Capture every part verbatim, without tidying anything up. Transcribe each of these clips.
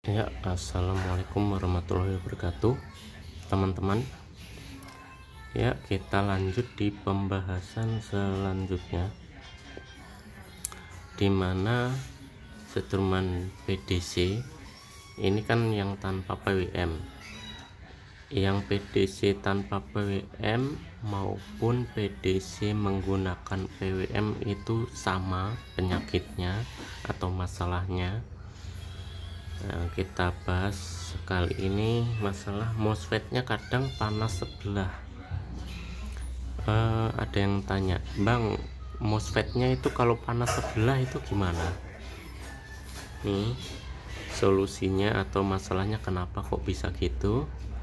Ya, assalamualaikum warahmatullahi wabarakatuh, teman-teman. Ya, kita lanjut di pembahasan selanjutnya, dimana setrumman P D C ini kan yang tanpa P W M. Yang P D C tanpa P W M maupun P D C menggunakan P W M itu sama penyakitnya atau masalahnya. Nah, kita bahas kali ini masalah MOSFET-nya kadang panas sebelah. Uh, ada yang tanya, Bang, MOSFET-nya itu kalau panas sebelah itu gimana? Nih, solusinya atau masalahnya kenapa kok bisa gitu?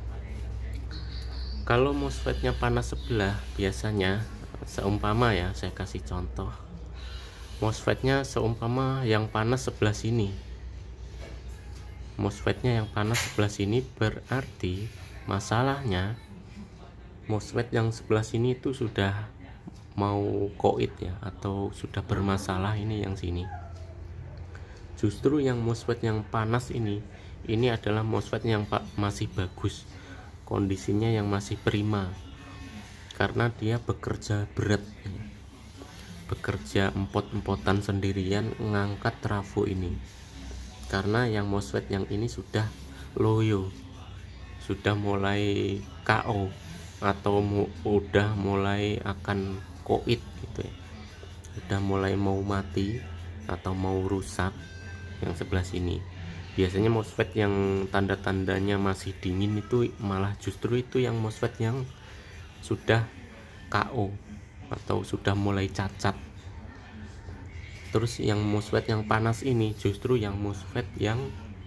Kalau MOSFET-nya panas sebelah, biasanya seumpama ya, saya kasih contoh. MOSFET-nya seumpama yang panas sebelah sini. MOSFET-nya yang panas sebelah sini, berarti masalahnya MOSFET yang sebelah sini itu sudah mau koit ya, atau sudah bermasalah. Ini yang sini. Justru yang MOSFET yang panas ini, ini adalah MOSFET yang masih bagus, kondisinya yang masih prima, karena dia bekerja berat, bekerja empot-empotan sendirian ngangkat trafo ini. Karena yang MOSFET yang ini sudah loyo, sudah mulai K O atau mu, udah mulai akan koit gitu ya, udah mulai mau mati atau mau rusak. Yang sebelah sini biasanya MOSFET yang tanda-tandanya masih dingin itu malah justru itu yang MOSFET yang sudah K O atau sudah mulai cacat. Terus yang MOSFET yang panas ini justru yang MOSFET yang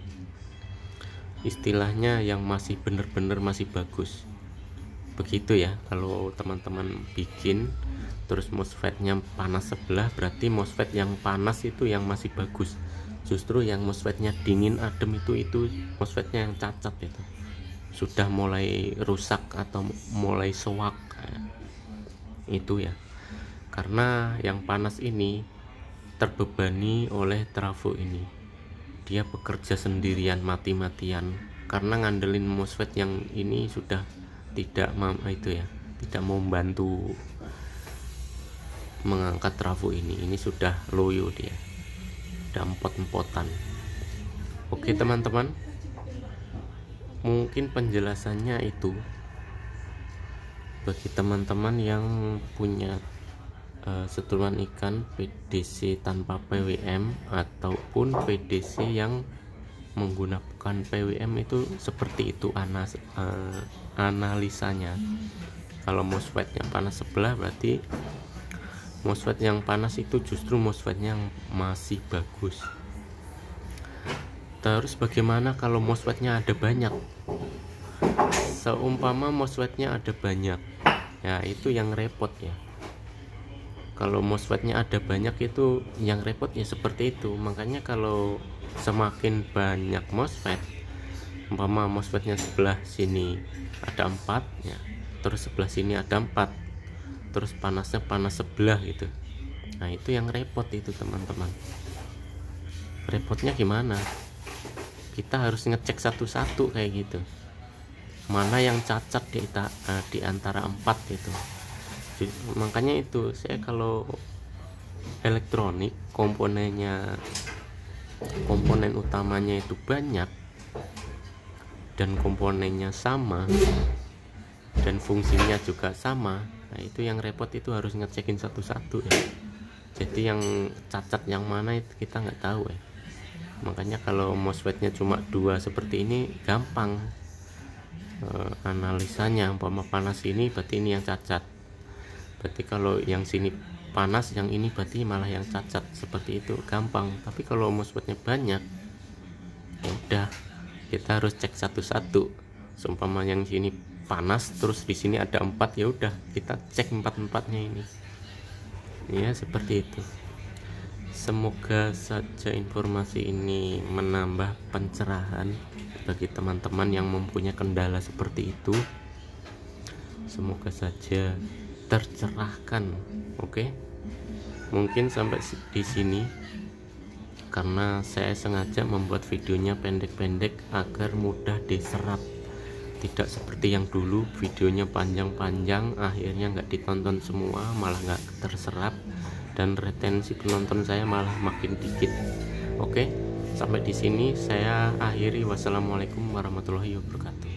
istilahnya yang masih bener-bener masih bagus. Begitu ya, kalau teman-teman bikin terus MOSFET-nya panas sebelah, berarti MOSFET yang panas itu yang masih bagus. Justru yang MOSFET-nya dingin adem itu itu MOSFET-nya yang cacat itu, sudah mulai rusak atau mulai sewak. Itu ya, karena yang panas ini terbebani oleh trafo ini, dia bekerja sendirian mati-matian karena ngandelin MOSFET yang ini sudah tidak mau itu ya, tidak mau membantu mengangkat trafo ini. Ini sudah loyo dia, udah empot-empotan. Oke teman-teman, mungkin penjelasannya itu bagi teman-teman yang punya Uh, setrumman ikan P D C tanpa P W M ataupun P D C yang menggunakan P W M itu seperti itu anas, uh, analisanya. Kalau MOSFET yang panas sebelah, berarti MOSFET yang panas itu justru MOSFET yang masih bagus. Terus bagaimana kalau MOSFET-nya ada banyak? Seumpama MOSFET-nya ada banyak, ya itu yang repot ya. Kalau MOSFET-nya ada banyak itu yang repot ya, seperti itu. Makanya kalau semakin banyak MOSFET, umpama MOSFET-nya sebelah sini ada empat ya, terus sebelah sini ada empat, terus panasnya panas sebelah gitu. Nah itu yang repot itu teman-teman. Repotnya gimana? Kita harus ngecek satu-satu kayak gitu, mana yang cacat di, di antara empat itu. Makanya itu saya kalau elektronik komponennya, komponen utamanya itu banyak dan komponennya sama dan fungsinya juga sama, nah itu yang repot, itu harus ngecekin satu-satu ya. Jadi yang cacat yang mana itu kita nggak tahu ya. Makanya kalau MOSFET-nya cuma dua seperti ini gampang e, analisanya. Umpama panas ini berarti ini yang cacat, berarti kalau yang sini panas, yang ini berarti malah yang cacat, seperti itu gampang. Tapi kalau MOSFET-nya banyak, ya udah kita harus cek satu-satu. Seumpama yang sini panas, terus di sini ada empat, ya udah kita cek empat-empatnya ini. Ya seperti itu. Semoga saja informasi ini menambah pencerahan bagi teman-teman yang mempunyai kendala seperti itu. Semoga saja tercerahkan. Oke, mungkin sampai di sini karena saya sengaja membuat videonya pendek-pendek agar mudah diserap, tidak seperti yang dulu videonya panjang-panjang akhirnya nggak ditonton semua, malah nggak terserap dan retensi penonton saya malah makin dikit. Oke, sampai di sini saya akhiri. Wassalamualaikum warahmatullahi wabarakatuh.